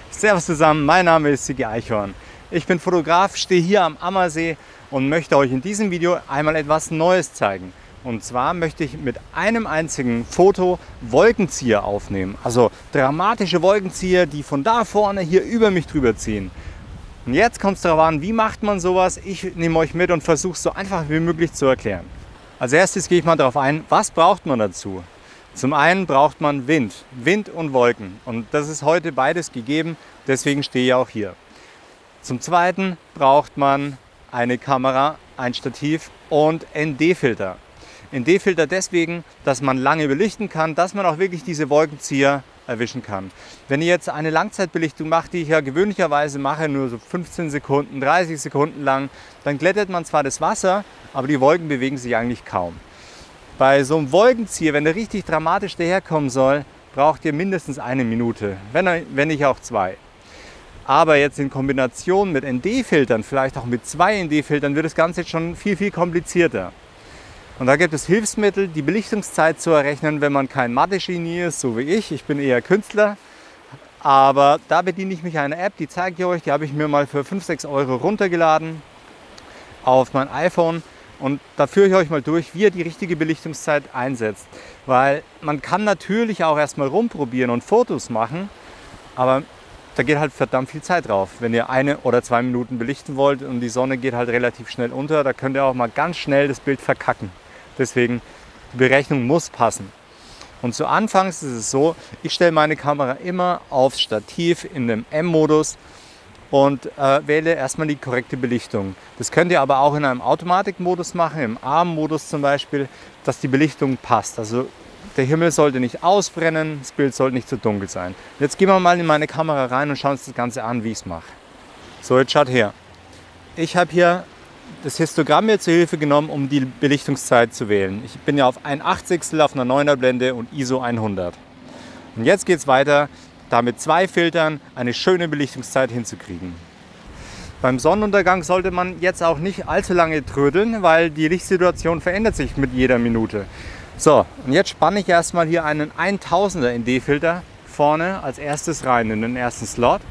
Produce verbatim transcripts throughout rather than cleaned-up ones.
Servus zusammen, mein Name ist Sigi Eichhorn. Ich bin Fotograf, stehe hier am Ammersee und möchte euch in diesem Video einmal etwas Neues zeigen. Und zwar möchte ich mit einem einzigen Foto Wolkenzieher aufnehmen. Also dramatische Wolkenzieher, die von da vorne hier über mich drüber ziehen. Und jetzt kommt es darauf an, wie macht man sowas? Ich nehme euch mit und versuche es so einfach wie möglich zu erklären. Als erstes gehe ich mal darauf ein, was braucht man dazu? Zum einen braucht man Wind, Wind und Wolken. Und das ist heute beides gegeben, deswegen stehe ich auch hier. Zum zweiten braucht man eine Kamera, ein Stativ und N D-Filter. N D-Filter deswegen, dass man lange belichten kann, dass man auch wirklich diese Wolkenzieher erwischen kann. Wenn ihr jetzt eine Langzeitbelichtung macht, die ich ja gewöhnlicherweise mache, nur so fünfzehn Sekunden, dreißig Sekunden lang, dann glättet man zwar das Wasser, aber die Wolken bewegen sich eigentlich kaum. Bei so einem Wolkenzieher, wenn der richtig dramatisch daherkommen soll, braucht ihr mindestens eine Minute, wenn, wenn nicht auch zwei. Aber jetzt in Kombination mit N D-Filtern, vielleicht auch mit zwei N D-Filtern, wird das Ganze jetzt schon viel, viel komplizierter. Und da gibt es Hilfsmittel, die Belichtungszeit zu errechnen, wenn man kein Mathe-Genie ist, so wie ich. Ich bin eher Künstler. Aber da bediene ich mich einer App, die zeige ich euch. Die habe ich mir mal für fünf, sechs Euro runtergeladen auf mein iPhone. Und da führe ich euch mal durch, wie ihr die richtige Belichtungszeit einsetzt. Weil man kann natürlich auch erstmal rumprobieren und Fotos machen, aber da geht halt verdammt viel Zeit drauf. Wenn ihr eine oder zwei Minuten belichten wollt und die Sonne geht halt relativ schnell unter, da könnt ihr auch mal ganz schnell das Bild verkacken. Deswegen, die Berechnung muss passen. Und zu Anfangs ist es so, ich stelle meine Kamera immer aufs Stativ in dem M-Modus und äh, wähle erstmal die korrekte Belichtung. Das könnt ihr aber auch in einem Automatikmodus machen, im Arm-Modus zum Beispiel, dass die Belichtung passt. Also der Himmel sollte nicht ausbrennen, das Bild sollte nicht zu dunkel sein. Jetzt gehen wir mal in meine Kamera rein und schauen uns das Ganze an, wie ich es mache. So, jetzt schaut her. Ich habe hier das Histogramm mir zur Hilfe genommen, um die Belichtungszeit zu wählen. Ich bin ja auf ein Achtzigstel auf einer neuner Blende und I S O hundert. Und jetzt geht es weiter, da mit zwei Filtern eine schöne Belichtungszeit hinzukriegen. Beim Sonnenuntergang sollte man jetzt auch nicht allzu lange trödeln, weil die Lichtsituation verändert sich mit jeder Minute. So, und jetzt spanne ich erstmal hier einen tausender N D-Filter vorne als erstes rein in den ersten Slot.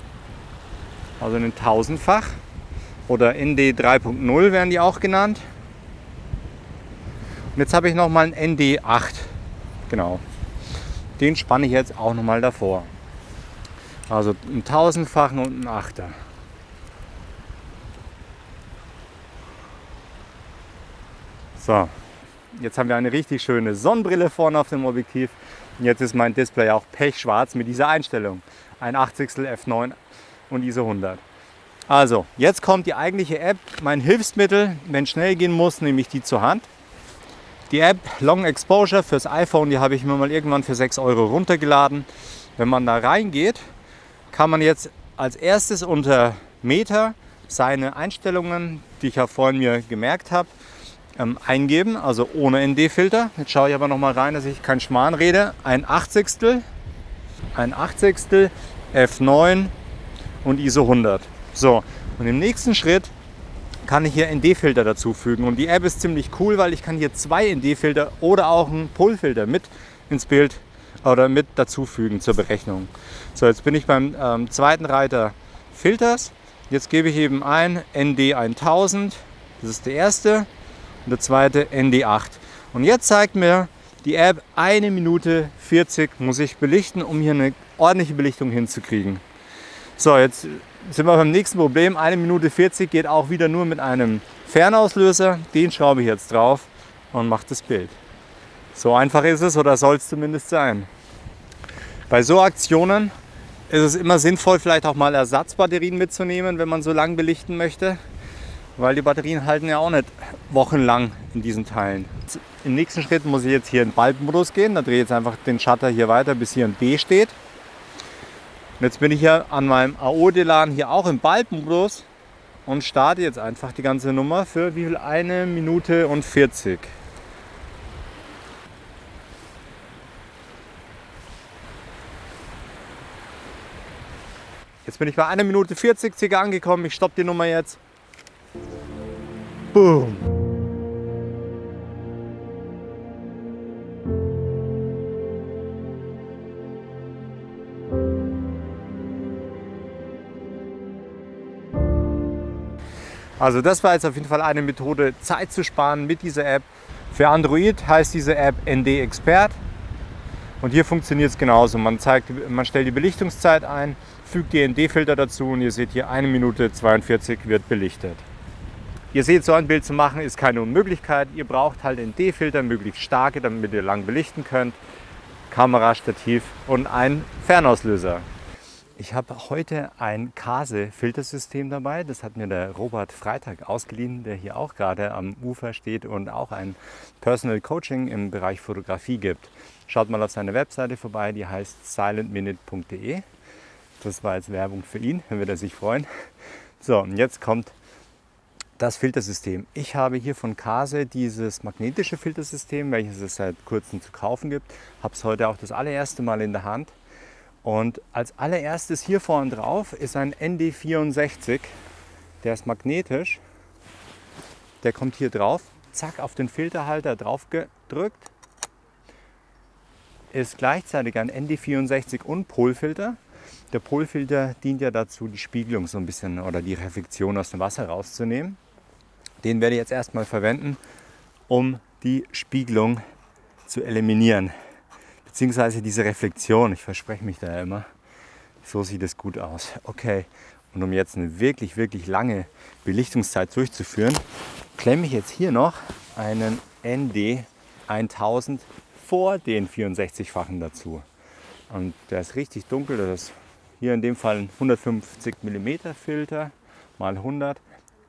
Also einen tausendfach. Oder N D drei Punkt null werden die auch genannt. Und jetzt habe ich nochmal einen N D acht. Genau. Den spanne ich jetzt auch nochmal davor. Also einen tausendfachen und einen Achter. So. Jetzt haben wir eine richtig schöne Sonnenbrille vorne auf dem Objektiv. Und jetzt ist mein Display auch pechschwarz mit dieser Einstellung. Ein Achtzigstel F neun und I S O hundert. Also, jetzt kommt die eigentliche App, mein Hilfsmittel, wenn es schnell gehen muss, nehme ich die zur Hand. Die App Long Exposure fürs iPhone, die habe ich mir mal irgendwann für sechs Euro runtergeladen. Wenn man da reingeht, kann man jetzt als erstes unter Meter seine Einstellungen, die ich ja vorhin mir gemerkt habe, ähm, eingeben, also ohne N D-Filter. Jetzt schaue ich aber noch mal rein, dass ich kein Schmarrn rede. Ein Achtzigstel, ein Achtzigstel, F neun und I S O hundert. So, und im nächsten Schritt kann ich hier N D-Filter dazufügen. Und die App ist ziemlich cool, weil ich kann hier zwei N D-Filter oder auch einen Pull-Filter mit ins Bild oder mit dazufügen zur Berechnung. So, jetzt bin ich beim ähm, zweiten Reiter Filters. Jetzt gebe ich eben ein N D tausend, das ist der erste, und der zweite N D acht. Und jetzt zeigt mir die App, eine Minute vierzig muss ich belichten, um hier eine ordentliche Belichtung hinzukriegen. So, jetzt sind wir beim nächsten Problem. eine Minute vierzig geht auch wieder nur mit einem Fernauslöser. Den schraube ich jetzt drauf und mache das Bild. So einfach ist es, oder soll es zumindest sein. Bei so Aktionen ist es immer sinnvoll, vielleicht auch mal Ersatzbatterien mitzunehmen, wenn man so lang belichten möchte. Weil die Batterien halten ja auch nicht wochenlang in diesen Teilen. Im nächsten Schritt muss ich jetzt hier in Bulb-Modus gehen. Da drehe ich jetzt einfach den Shutter hier weiter, bis hier ein B steht. Und jetzt bin ich hier an meinem A O-Delan hier auch im Bulb-Modus und starte jetzt einfach die ganze Nummer für wie viel? Eine Minute und vierzig. Jetzt bin ich bei einer Minute vierzig circa angekommen. Ich stoppe die Nummer jetzt. Boom. Also das war jetzt auf jeden Fall eine Methode, Zeit zu sparen mit dieser App. Für Android heißt diese App N D Expert. Und hier funktioniert es genauso. Man, zeigt, man stellt die Belichtungszeit ein, fügt die N D-Filter dazu und ihr seht hier eine Minute zweiundvierzig wird belichtet. Ihr seht, so ein Bild zu machen ist keine Unmöglichkeit. Ihr braucht halt N D-Filter, möglichst starke, damit ihr lang belichten könnt. Kamera, Stativ und einen Fernauslöser. Ich habe heute ein Kase-Filtersystem dabei. Das hat mir der Robert Freitag ausgeliehen, der hier auch gerade am Ufer steht und auch ein Personal Coaching im Bereich Fotografie gibt. Schaut mal auf seine Webseite vorbei, die heißt silent minute punkt de. Das war jetzt Werbung für ihn, dann wird er sich freuen. So, und jetzt kommt das Filtersystem. Ich habe hier von Kase dieses magnetische Filtersystem, welches es seit kurzem zu kaufen gibt. Habe es heute auch das allererste Mal in der Hand. Und als allererstes hier vorne drauf ist ein N D vierundsechzig. Der ist magnetisch. Der kommt hier drauf. Zack, auf den Filterhalter drauf gedrückt. Ist gleichzeitig ein N D vierundsechzig und Polfilter. Der Polfilter dient ja dazu, die Spiegelung so ein bisschen oder die Reflexion aus dem Wasser rauszunehmen. Den werde ich jetzt erstmal verwenden, um die Spiegelung zu eliminieren. Beziehungsweise diese Reflexion, ich verspreche mich da ja immer, so sieht es gut aus. Okay, und um jetzt eine wirklich, wirklich lange Belichtungszeit durchzuführen, klemme ich jetzt hier noch einen N D tausend vor den vierundsechzig-fachen dazu. Und der ist richtig dunkel, das ist hier in dem Fall ein hundertfünfzig Millimeter Filter mal hundert.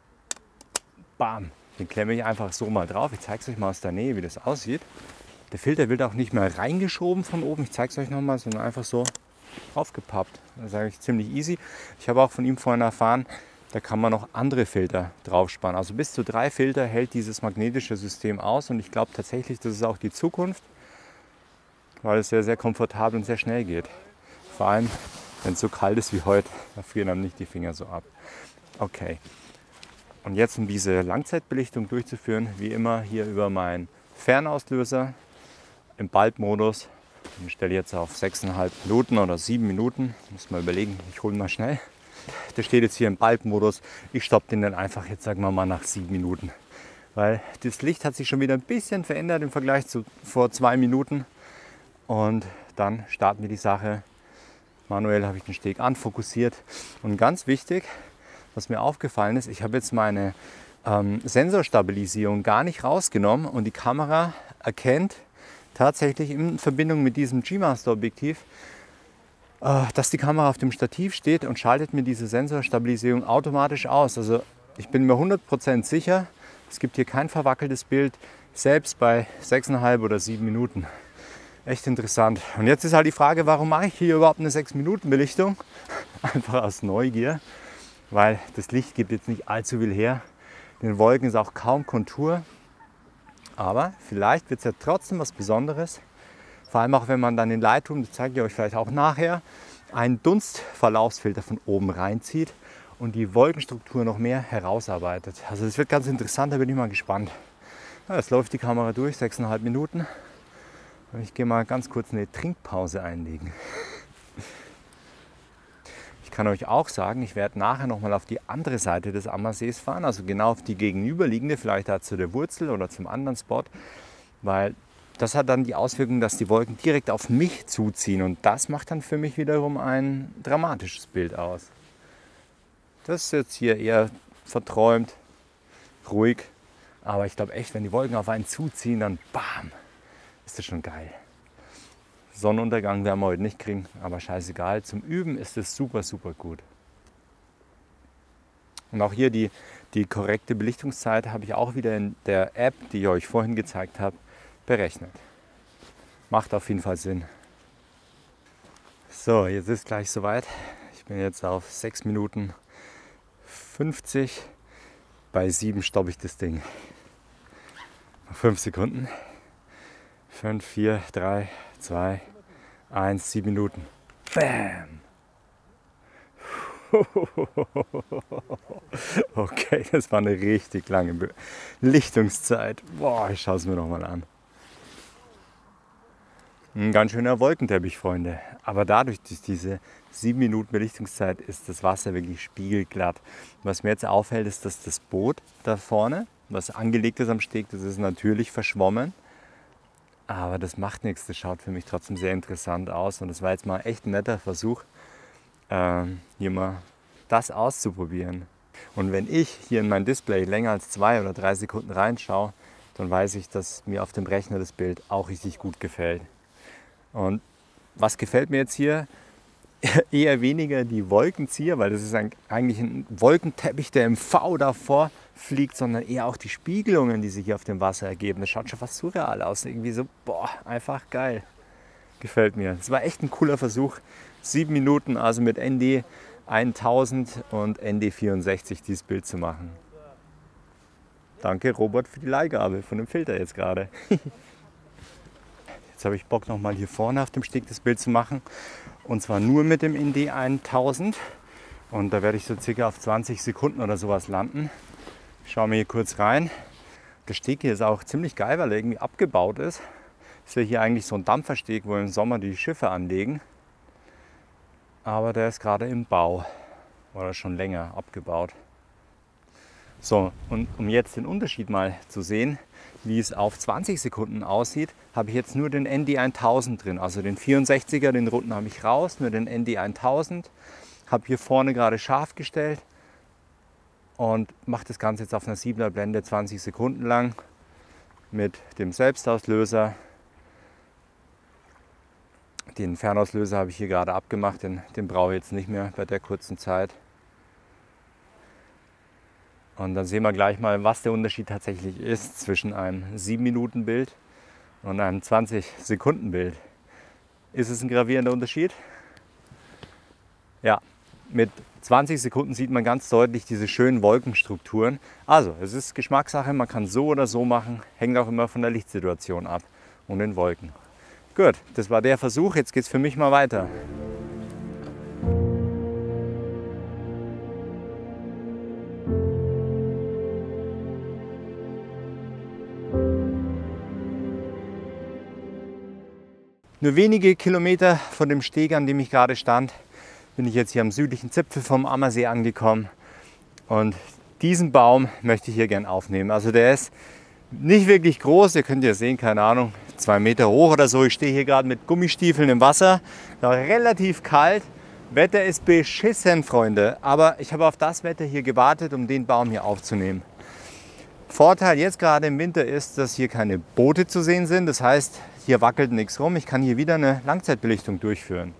Bam, den klemme ich einfach so mal drauf. Ich zeige es euch mal aus der Nähe, wie das aussieht. Der Filter wird auch nicht mehr reingeschoben von oben. Ich zeige es euch nochmal, sondern einfach so aufgepappt. Das ist eigentlich ziemlich easy. Ich habe auch von ihm vorhin erfahren, da kann man noch andere Filter drauf sparen. Also bis zu drei Filter hält dieses magnetische System aus. Und ich glaube tatsächlich, das ist auch die Zukunft, weil es sehr, sehr komfortabel und sehr schnell geht. Vor allem, wenn es so kalt ist wie heute, da frieren einem nicht die Finger so ab. Okay. Und jetzt, um diese Langzeitbelichtung durchzuführen, wie immer hier über meinen Fernauslöser im Bulb-Modus. Den stelle ich jetzt auf sechs Komma fünf Minuten oder sieben Minuten. Muss mal überlegen, ich hole mal schnell. Der steht jetzt hier im Bulb-Modus. Ich stoppe den dann einfach jetzt, sagen wir mal, nach sieben Minuten. Weil das Licht hat sich schon wieder ein bisschen verändert im Vergleich zu vor zwei Minuten. Und dann starten wir die Sache. Manuell habe ich den Steg anfokussiert. Und ganz wichtig, was mir aufgefallen ist, ich habe jetzt meine ähm, Sensorstabilisierung gar nicht rausgenommen und die Kamera erkennt tatsächlich in Verbindung mit diesem G-Master Objektiv, äh, dass die Kamera auf dem Stativ steht und schaltet mir diese Sensorstabilisierung automatisch aus. Also ich bin mir hundert Prozent sicher, es gibt hier kein verwackeltes Bild, selbst bei sechs Komma fünf oder sieben Minuten. Echt interessant. Und jetzt ist halt die Frage, warum mache ich hier überhaupt eine sechs Minuten Belichtung? Einfach aus Neugier. Weil das Licht gibt jetzt nicht allzu viel her. In den Wolken ist auch kaum Kontur. Aber vielleicht wird es ja trotzdem was Besonderes. Vor allem auch, wenn man dann in Lightroom, das zeige ich euch vielleicht auch nachher, einen Dunstverlaufsfilter von oben reinzieht und die Wolkenstruktur noch mehr herausarbeitet. Also das wird ganz interessant, da bin ich mal gespannt. Ja, jetzt läuft die Kamera durch, sechs Komma fünf Minuten. Und ich gehe mal ganz kurz eine Trinkpause einlegen. Ich kann euch auch sagen, ich werde nachher nochmal auf die andere Seite des Ammersees fahren, also genau auf die gegenüberliegende, vielleicht da zu der Wurzel oder zum anderen Spot, weil das hat dann die Auswirkung, dass die Wolken direkt auf mich zuziehen und das macht dann für mich wiederum ein dramatisches Bild aus. Das ist jetzt hier eher verträumt, ruhig, aber ich glaube echt, wenn die Wolken auf einen zuziehen, dann bam, ist das schon geil. Sonnenuntergang werden wir heute nicht kriegen, aber scheißegal. Zum Üben ist es super, super gut. Und auch hier die, die korrekte Belichtungszeit habe ich auch wieder in der App, die ich euch vorhin gezeigt habe, berechnet. Macht auf jeden Fall Sinn. So, jetzt ist gleich soweit. Ich bin jetzt auf sechs Minuten fünfzig. Bei sieben stoppe ich das Ding. fünf Sekunden. fünf, vier, drei, zwei, eins, sieben Minuten. Bam! Okay, das war eine richtig lange Belichtungszeit. Boah, ich schaue es mir noch mal an. Ein ganz schöner Wolkenteppich, Freunde. Aber dadurch, durch diese sieben Minuten Belichtungszeit, ist das Wasser wirklich spiegelglatt. Was mir jetzt auffällt, ist, dass das Boot da vorne, was angelegt ist am Steg, das ist natürlich verschwommen. Aber das macht nichts, das schaut für mich trotzdem sehr interessant aus. Und das war jetzt mal echt ein netter Versuch, ähm, hier mal das auszuprobieren. Und wenn ich hier in mein Display länger als zwei oder drei Sekunden reinschaue, dann weiß ich, dass mir auf dem Rechner das Bild auch richtig gut gefällt. Und was gefällt mir jetzt hier? Eher weniger die Wolkenzieher, weil das ist ein, eigentlich ein Wolkenteppich, der im V davor fliegt, sondern eher auch die Spiegelungen, die sich hier auf dem Wasser ergeben. Das schaut schon fast surreal aus. Irgendwie so, boah, einfach geil. Gefällt mir. Das war echt ein cooler Versuch. Sieben Minuten, also mit N D tausend und N D vierundsechzig dieses Bild zu machen. Danke Robert für die Leihgabe von dem Filter jetzt gerade. Jetzt habe ich Bock, nochmal hier vorne auf dem Steg das Bild zu machen. Und zwar nur mit dem N D tausend. Und da werde ich so circa auf zwanzig Sekunden oder sowas landen. Ich schaue mir hier kurz rein. Der Steg hier ist auch ziemlich geil, weil er irgendwie abgebaut ist. Ist ja hier eigentlich so ein Dampfersteg, wo im Sommer die Schiffe anlegen. Aber der ist gerade im Bau. Oder schon länger abgebaut. So, und um jetzt den Unterschied mal zu sehen, wie es auf zwanzig Sekunden aussieht, habe ich jetzt nur den N D tausend drin. Also den vierundsechziger, den roten habe ich raus, nur den N D tausend. Habe hier vorne gerade scharf gestellt und mache das Ganze jetzt auf einer siebener Blende zwanzig Sekunden lang mit dem Selbstauslöser. Den Fernauslöser habe ich hier gerade abgemacht, den, den brauche ich jetzt nicht mehr bei der kurzen Zeit. Und dann sehen wir gleich mal, was der Unterschied tatsächlich ist zwischen einem sieben Minuten Bild und einem zwanzig Sekunden Bild. Ist es ein gravierender Unterschied? Ja, mit zwanzig Sekunden sieht man ganz deutlich diese schönen Wolkenstrukturen. Also, es ist Geschmackssache, man kann so oder so machen, hängt auch immer von der Lichtsituation ab und den Wolken. Gut, das war der Versuch, jetzt geht es für mich mal weiter. Nur wenige Kilometer von dem Steg, an dem ich gerade stand, bin ich jetzt hier am südlichen Zipfel vom Ammersee angekommen. Und diesen Baum möchte ich hier gern aufnehmen. Also der ist nicht wirklich groß, ihr könnt ja sehen, keine Ahnung, zwei Meter hoch oder so. Ich stehe hier gerade mit Gummistiefeln im Wasser, noch relativ kalt. Wetter ist beschissen, Freunde. Aber ich habe auf das Wetter hier gewartet, um den Baum hier aufzunehmen. Vorteil jetzt gerade im Winter ist, dass hier keine Boote zu sehen sind. Das heißt, hier wackelt nichts rum. Ich kann hier wieder eine Langzeitbelichtung durchführen.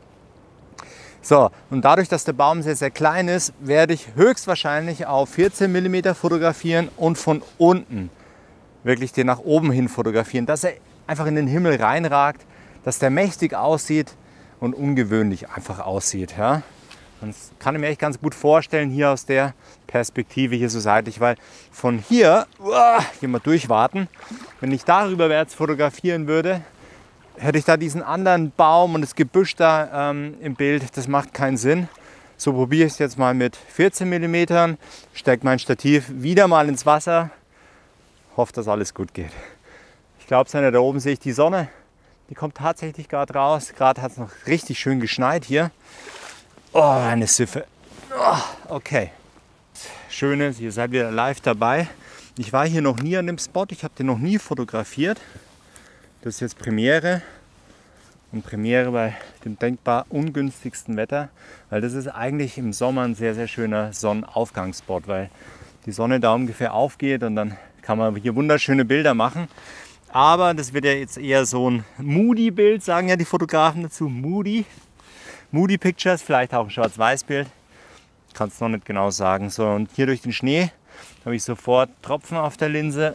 So, und dadurch, dass der Baum sehr, sehr klein ist, werde ich höchstwahrscheinlich auf vierzehn Millimeter fotografieren und von unten wirklich den nach oben hin fotografieren, dass er einfach in den Himmel reinragt, dass der mächtig aussieht und ungewöhnlich einfach aussieht. Ja? Und das kann ich mir echt ganz gut vorstellen, hier aus der Perspektive hier so seitlich, weil von hier, uah, hier mal durchwarten, wenn ich darüber wärts fotografieren würde, hätte ich da diesen anderen Baum und das Gebüsch da ähm, im Bild, das macht keinen Sinn. So probiere ich es jetzt mal mit vierzehn Millimeter, stecke mein Stativ wieder mal ins Wasser, hoffe, dass alles gut geht. Ich glaube, da oben sehe ich die Sonne, die kommt tatsächlich gerade raus. Gerade hat es noch richtig schön geschneit hier. Oh, eine Siffe. Oh, okay. Schönes, ihr seid wieder live dabei. Ich war hier noch nie an dem Spot, ich habe den noch nie fotografiert. Das ist jetzt Premiere. Und Premiere bei dem denkbar ungünstigsten Wetter. Weil das ist eigentlich im Sommer ein sehr, sehr schöner Sonnenaufgangsspot, weil die Sonne da ungefähr aufgeht und dann kann man hier wunderschöne Bilder machen. Aber das wird ja jetzt eher so ein Moody-Bild, sagen ja die Fotografen dazu. Moody. Moody Pictures, vielleicht auch ein Schwarz-Weiß-Bild. Kann es noch nicht genau sagen. So, und hier durch den Schnee habe ich sofort Tropfen auf der Linse.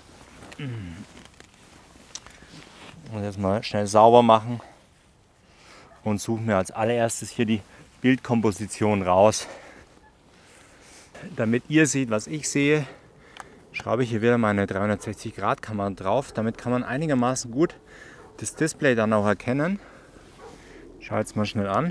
Und jetzt mal schnell sauber machen. Und suche mir als allererstes hier die Bildkomposition raus. Damit ihr seht, was ich sehe, schraube ich hier wieder meine dreihundertsechzig Grad Kamera drauf. Damit kann man einigermaßen gut das Display dann auch erkennen. Ich schaue jetzt mal schnell an.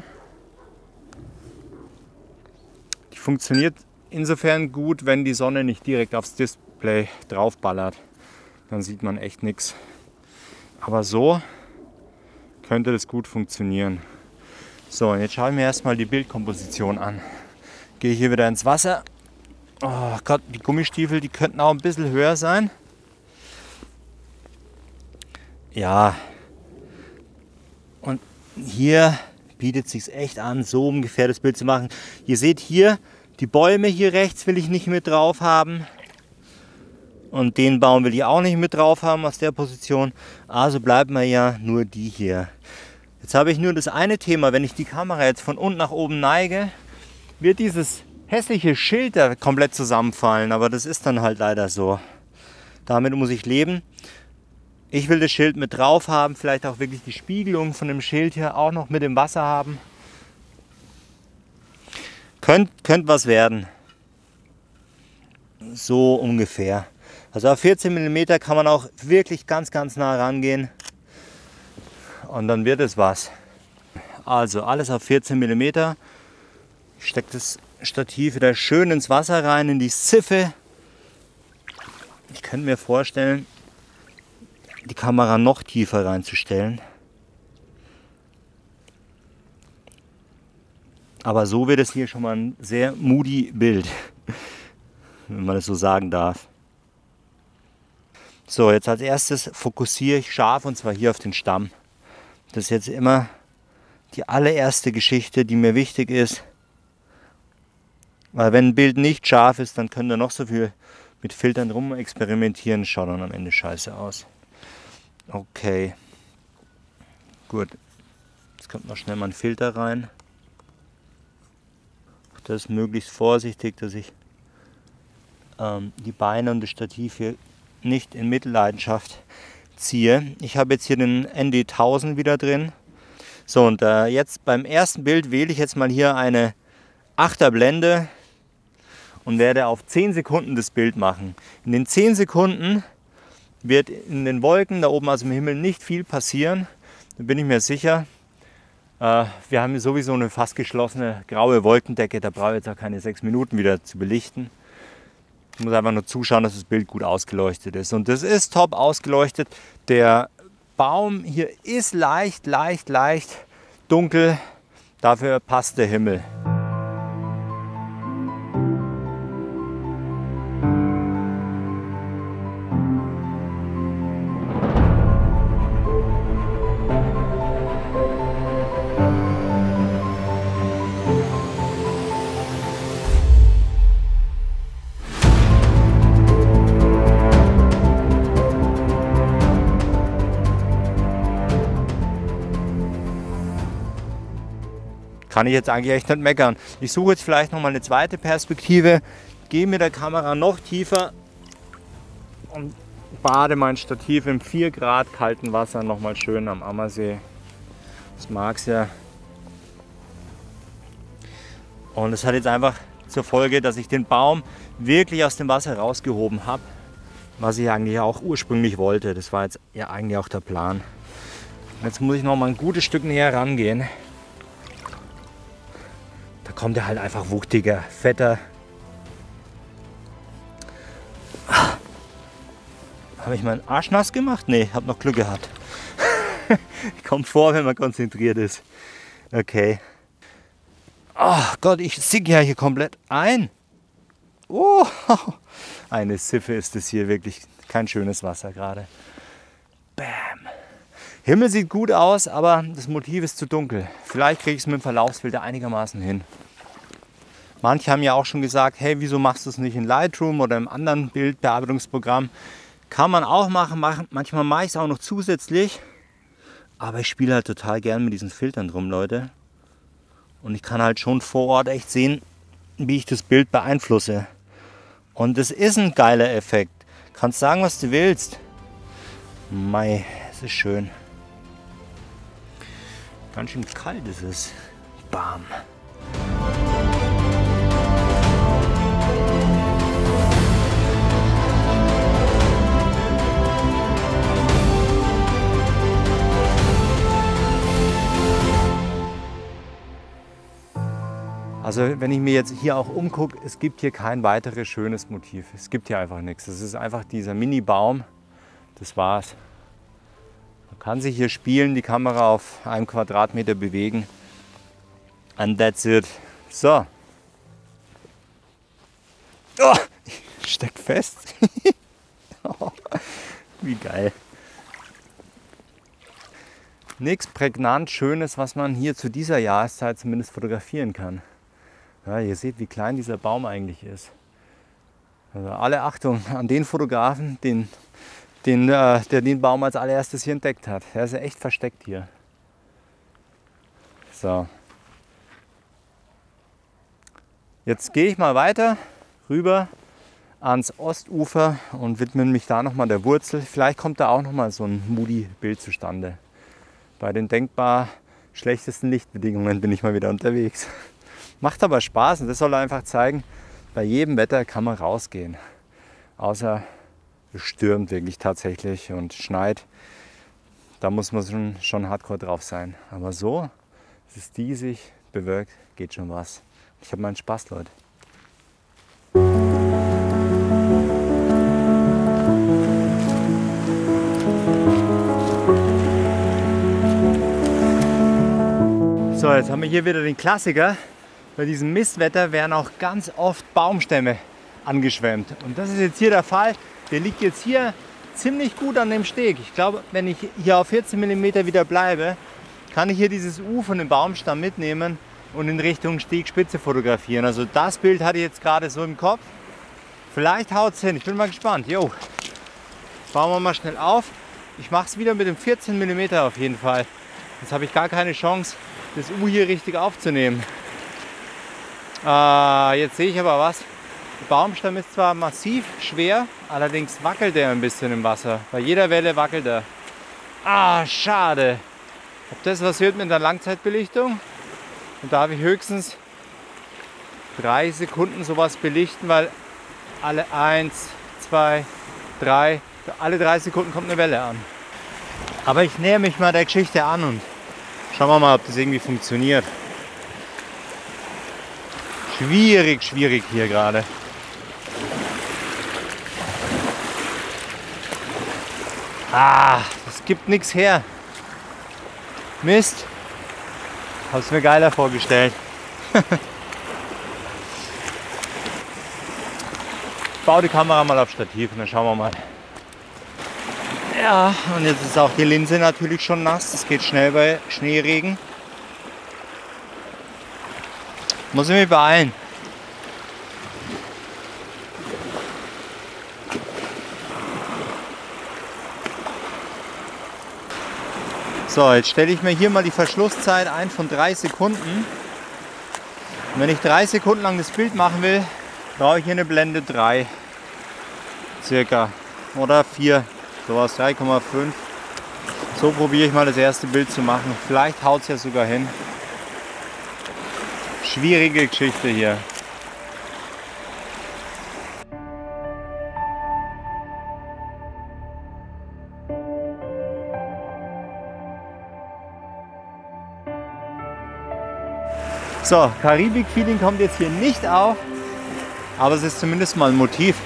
Die funktioniert insofern gut, wenn die Sonne nicht direkt aufs Display draufballert. Dann sieht man echt nichts. Aber so könnte das gut funktionieren. So, und jetzt schaue ich mir erstmal die Bildkomposition an. Gehe hier wieder ins Wasser. Oh Gott, die Gummistiefel, die könnten auch ein bisschen höher sein. Ja. Und hier bietet es sich echt an, so ungefähr das Bild zu machen. Ihr seht hier, die Bäume hier rechts will ich nicht mit drauf haben. Und den Baum will ich auch nicht mit drauf haben aus der Position. Also bleiben wir ja nur die hier. Jetzt habe ich nur das eine Thema, wenn ich die Kamera jetzt von unten nach oben neige, wird dieses hässliche Schild da komplett zusammenfallen. Aber das ist dann halt leider so. Damit muss ich leben. Ich will das Schild mit drauf haben, vielleicht auch wirklich die Spiegelung von dem Schild hier auch noch mit im Wasser haben. Könnt, könnt was werden. So ungefähr. Also auf vierzehn Millimeter kann man auch wirklich ganz, ganz nah rangehen. Und dann wird es was. Also alles auf vierzehn Millimeter. Ich stecke das Stativ wieder schön ins Wasser rein, in die Siffe. Ich könnte mir vorstellen, die Kamera noch tiefer reinzustellen. Aber so wird es hier schon mal ein sehr moody Bild, wenn man es so sagen darf. So, jetzt als erstes fokussiere ich scharf und zwar hier auf den Stamm. Das ist jetzt immer die allererste Geschichte, die mir wichtig ist. Weil wenn ein Bild nicht scharf ist, dann könnt ihr noch so viel mit Filtern rum experimentieren, schaut dann am Ende scheiße aus. Okay, gut. Jetzt kommt noch schnell mal ein Filter rein. Das ist möglichst vorsichtig, dass ich ähm, die Beine und das Stativ hier nicht in Mittelleidenschaft ziehe. Ich habe jetzt hier den N D tausend wieder drin. So, und äh, jetzt beim ersten Bild wähle ich jetzt mal hier eine achter Blende und werde auf zehn Sekunden das Bild machen. In den zehn Sekunden wird in den Wolken da oben aus dem Himmel nicht viel passieren. Da bin ich mir sicher. Äh, wir haben sowieso eine fast geschlossene graue Wolkendecke. Da brauche ich jetzt auch keine sechs Minuten wieder zu belichten. Ich muss einfach nur zuschauen, dass das Bild gut ausgeleuchtet ist. Und das ist top ausgeleuchtet. Der Baum hier ist leicht, leicht, leicht dunkel. Dafür passt der Himmel. Kann ich jetzt eigentlich echt nicht meckern. Ich suche jetzt vielleicht noch mal eine zweite Perspektive, gehe mit der Kamera noch tiefer und bade mein Stativ im vier Grad kalten Wasser noch mal schön am Ammersee. Das mag es ja. Und es hat jetzt einfach zur Folge, dass ich den Baum wirklich aus dem Wasser rausgehoben habe, was ich eigentlich auch ursprünglich wollte. Das war jetzt ja eigentlich auch der Plan. Jetzt muss ich noch mal ein gutes Stück näher rangehen. Da kommt er halt einfach wuchtiger, fetter. Habe ich meinen Arsch nass gemacht? Nee, habe noch Glück gehabt. Kommt vor, wenn man konzentriert ist. Okay. Oh Gott, ich sinke ja hier komplett ein. Oh, eine Siffe ist es hier, wirklich kein schönes Wasser gerade. Bam. Himmel sieht gut aus, aber das Motiv ist zu dunkel. Vielleicht kriege ich es mit dem Verlaufsfilter einigermaßen hin. Manche haben ja auch schon gesagt, hey, wieso machst du es nicht in Lightroom oder im anderen Bildbearbeitungsprogramm? Kann man auch machen, manchmal mache ich es auch noch zusätzlich. Aber ich spiele halt total gern mit diesen Filtern drum, Leute. Und ich kann halt schon vor Ort echt sehen, wie ich das Bild beeinflusse. Und das ist ein geiler Effekt. Kannst sagen, was du willst. Mei, es ist schön. Ganz schön kalt ist es. Bam. Also wenn ich mir jetzt hier auch umgucke, es gibt hier kein weiteres schönes Motiv. Es gibt hier einfach nichts. Es ist einfach dieser Mini-Baum. Das war's. kann sich hier spielen, die Kamera auf einem Quadratmeter bewegen. And that's it. So. Oh, steckt fest. Oh, wie geil. Nichts prägnant Schönes, was man hier zu dieser Jahreszeit zumindest fotografieren kann. Ja, ihr seht, wie klein dieser Baum eigentlich ist. Also alle Achtung an den Fotografen, den, den, äh, der den Baum als allererstes hier entdeckt hat. Der ist ja echt versteckt hier. So. Jetzt gehe ich mal weiter rüber ans Ostufer und widme mich da nochmal der Wurzel. Vielleicht kommt da auch nochmal so ein Moody-Bild zustande. Bei den denkbar schlechtesten Lichtbedingungen bin ich mal wieder unterwegs. Macht aber Spaß und das soll einfach zeigen, bei jedem Wetter kann man rausgehen. Außer es stürmt wirklich tatsächlich und schneit. Da muss man schon, schon hardcore drauf sein. Aber so, es ist diesig, bewölkt, geht schon was. Ich habe meinen Spaß, Leute. So, jetzt haben wir hier wieder den Klassiker. Bei diesem Mistwetter werden auch ganz oft Baumstämme angeschwemmt. Und das ist jetzt hier der Fall. Der liegt jetzt hier ziemlich gut an dem Steg. Ich glaube, wenn ich hier auf vierzehn Millimeter wieder bleibe, kann ich hier dieses U von dem Baumstamm mitnehmen und in Richtung Stegspitze fotografieren. Also das Bild hatte ich jetzt gerade so im Kopf. Vielleicht haut es hin. Ich bin mal gespannt. Jo, bauen wir mal schnell auf. Ich mache es wieder mit dem vierzehn Millimeter auf jeden Fall. Jetzt habe ich gar keine Chance, das U hier richtig aufzunehmen. Äh, jetzt sehe ich aber was. Der Baumstamm ist zwar massiv schwer, allerdings wackelt er ein bisschen im Wasser. Bei jeder Welle wackelt er. Ah, schade. Ob das was wird mit der Langzeitbelichtung? Und darf ich höchstens drei Sekunden sowas belichten, weil alle eins, zwei, drei, alle drei Sekunden kommt eine Welle an. Aber ich näher mich mal der Geschichte an und schauen wir mal, ob das irgendwie funktioniert. Schwierig, schwierig hier gerade. Ah, das gibt nichts her. Mist. Hab's mir geiler vorgestellt. Ich baue die Kamera mal auf Stativ und dann schauen wir mal. Ja, und jetzt ist auch die Linse natürlich schon nass. Das geht schnell bei Schneeregen. Muss ich mich beeilen. So, jetzt stelle ich mir hier mal die Verschlusszeit ein von drei Sekunden. Und wenn ich drei Sekunden lang das Bild machen will, brauche ich hier eine Blende drei. Circa. Oder vier. Sowas, drei Komma fünf. So probiere ich mal das erste Bild zu machen. Vielleicht haut es ja sogar hin. Schwierige Geschichte hier. So, Karibik-Feeling kommt jetzt hier nicht auf, aber es ist zumindest mal ein Motiv.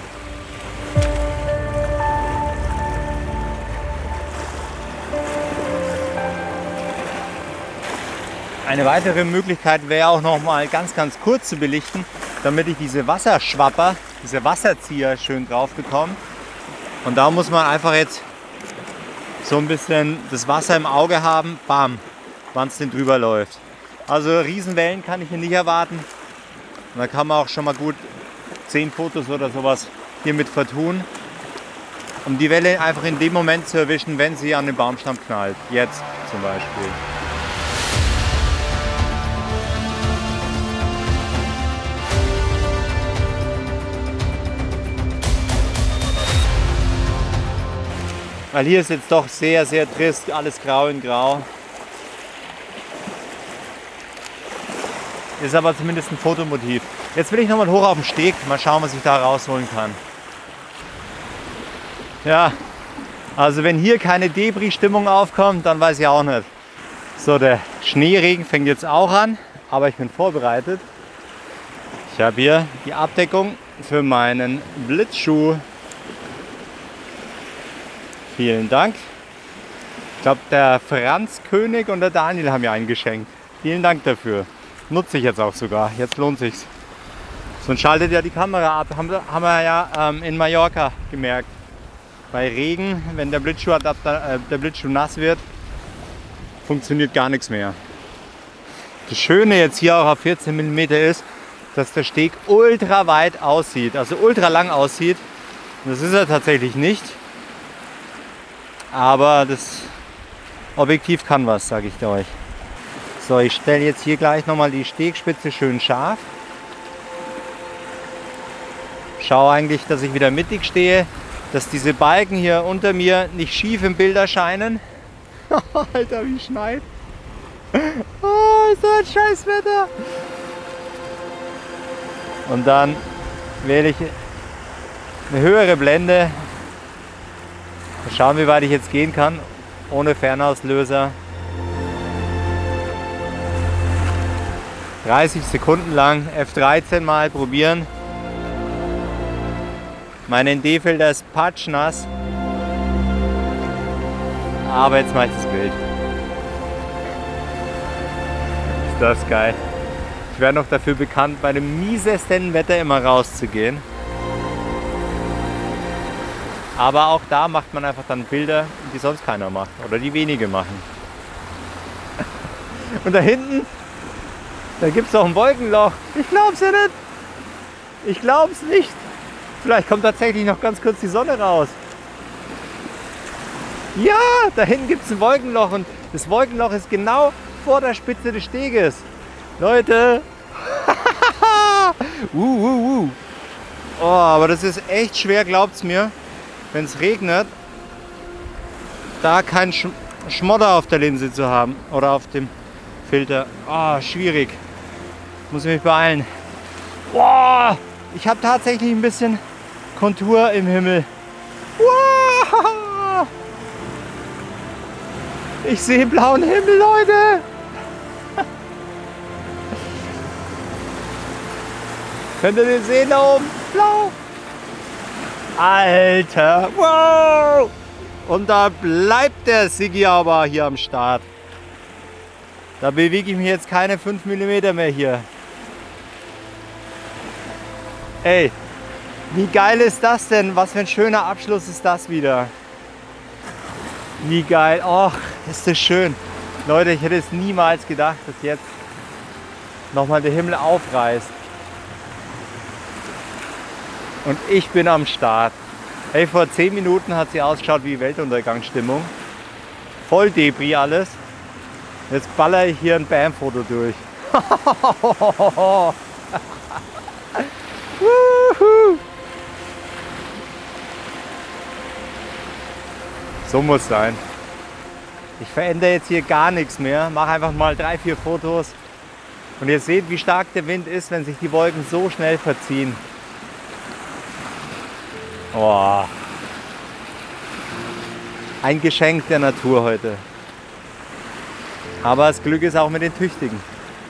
Eine weitere Möglichkeit wäre auch noch mal ganz, ganz kurz zu belichten, damit ich diese Wasserschwapper, diese Wasserzieher schön drauf bekomme. Und da muss man einfach jetzt so ein bisschen das Wasser im Auge haben, bam, wann es denn drüber läuft. Also Riesenwellen kann ich hier nicht erwarten. Und da kann man auch schon mal gut zehn Fotos oder sowas hiermit vertun, um die Welle einfach in dem Moment zu erwischen, wenn sie an den Baumstamm knallt. Jetzt zum Beispiel. Weil hier ist jetzt doch sehr, sehr trist, alles grau in grau. Ist aber zumindest ein Fotomotiv. Jetzt will ich nochmal hoch auf den Steg, mal schauen, was ich da rausholen kann. Ja, also wenn hier keine Debris-Stimmung aufkommt, dann weiß ich auch nicht. So, der Schneeregen fängt jetzt auch an, aber ich bin vorbereitet. Ich habe hier die Abdeckung für meinen Blitzschuh. Vielen Dank. Ich glaube, der Franz König und der Daniel haben mir einen geschenkt. Vielen Dank dafür. Nutze ich jetzt auch sogar. Jetzt lohnt sich's. Sonst schaltet ja die Kamera ab. Haben, haben wir ja ähm, in Mallorca gemerkt. Bei Regen, wenn der Blitzschuh, äh, der Blitzschuh nass wird, funktioniert gar nichts mehr. Das Schöne jetzt hier auch auf vierzehn Millimeter ist, dass der Steg ultra weit aussieht, also ultra lang aussieht. Das ist er tatsächlich nicht. Aber das Objektiv kann was, sage ich euch. So, ich stelle jetzt hier gleich nochmal die Stegspitze schön scharf. Schaue eigentlich, dass ich wieder mittig stehe, dass diese Balken hier unter mir nicht schief im Bild erscheinen. Alter, wie schneit. Oh, ist so ein scheiß Wetter. Und dann wähle ich eine höhere Blende. Mal schauen, wie weit ich jetzt gehen kann, ohne Fernauslöser. dreißig Sekunden lang F dreizehn mal probieren. Mein N D-Filter ist patschnass. Aber jetzt mache ich das Bild. Ist das geil. Ich werde noch dafür bekannt, bei dem miesesten Wetter immer rauszugehen. Aber auch da macht man einfach dann Bilder, die sonst keiner macht. Oder die wenige machen. Und da hinten, da gibt es auch ein Wolkenloch. Ich glaub's ja nicht. Ich glaub's nicht. Vielleicht kommt tatsächlich noch ganz kurz die Sonne raus. Ja, da hinten gibt es ein Wolkenloch und das Wolkenloch ist genau vor der Spitze des Steges. Leute! uh, uh, uh. Oh, aber das ist echt schwer, glaubt's mir, wenn es regnet, da keinen Sch Schmodder auf der Linse zu haben oder auf dem Filter. Oh, schwierig. Muss ich mich beeilen. Oh, ich habe tatsächlich ein bisschen Kontur im Himmel. Wow. Ich sehe blauen Himmel, Leute. Könnt ihr den sehen da oben? Blau. Alter. Wow. Und da bleibt der Siggi aber hier am Start. Da bewege ich mich jetzt keine fünf Millimeter mehr hier. Ey, wie geil ist das denn? Was für ein schöner Abschluss ist das wieder. Wie geil. Och, ist das schön. Leute, ich hätte es niemals gedacht, dass jetzt nochmal der Himmel aufreißt. Und ich bin am Start. Hey, vor zehn Minuten hat sie ausgeschaut wie Weltuntergangsstimmung. Voll Debris alles. Jetzt baller ich hier ein Bam-Foto durch. So muss es sein. Ich verändere jetzt hier gar nichts mehr. Mache einfach mal drei, vier Fotos. Und ihr seht, wie stark der Wind ist, wenn sich die Wolken so schnell verziehen. Oh. Ein Geschenk der Natur heute. Aber das Glück ist auch mit den Tüchtigen.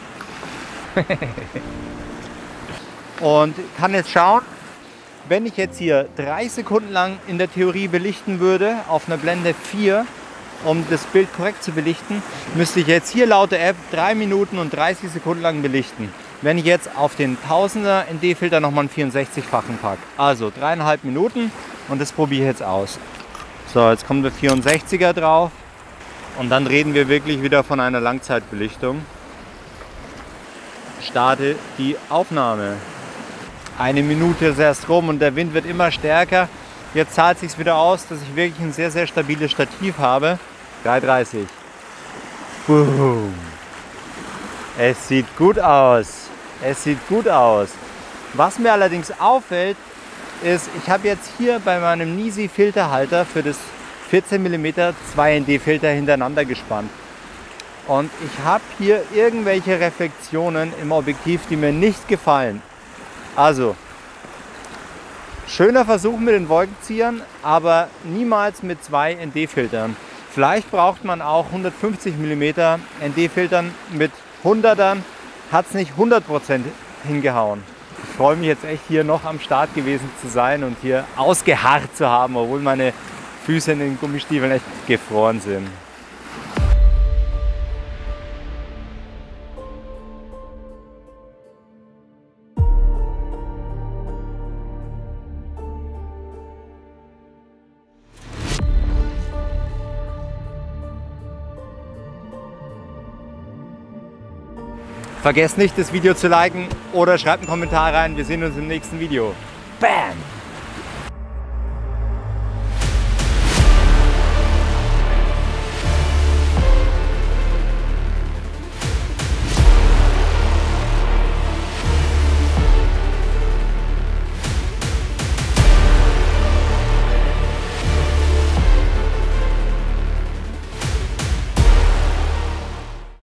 Und kann jetzt schauen, wenn ich jetzt hier drei Sekunden lang in der Theorie belichten würde, auf einer Blende vier, um das Bild korrekt zu belichten, müsste ich jetzt hier laut der App drei Minuten und dreißig Sekunden lang belichten. Wenn ich jetzt auf den tausender N D-Filter nochmal einen vierundsechzig-fachen packe. Also dreieinhalb Minuten und das probiere ich jetzt aus. So, jetzt kommt der vierundsechziger drauf und dann reden wir wirklich wieder von einer Langzeitbelichtung. Starte die Aufnahme. Eine Minute ist erst rum und der Wind wird immer stärker. Jetzt zahlt es sich wieder aus, dass ich wirklich ein sehr, sehr stabiles Stativ habe. drei dreißig. Boom. Es sieht gut aus. Es sieht gut aus. Was mir allerdings auffällt, ist, ich habe jetzt hier bei meinem Nisi Filterhalter für das vierzehn Millimeter zwei N D-Filter hintereinander gespannt. Und ich habe hier irgendwelche Reflexionen im Objektiv, die mir nicht gefallen. Also, schöner Versuch mit den Wolkenziehern, aber niemals mit zwei N D-Filtern. Vielleicht braucht man auch hundertfünfzig Millimeter N D-Filtern. Mit hundertern hat es nicht hundert Prozent hingehauen. Ich freue mich jetzt echt hier noch am Start gewesen zu sein und hier ausgeharrt zu haben, obwohl meine Füße in den Gummistiefeln echt gefroren sind. Vergesst nicht, das Video zu liken oder schreibt einen Kommentar rein. Wir sehen uns im nächsten Video. Bam!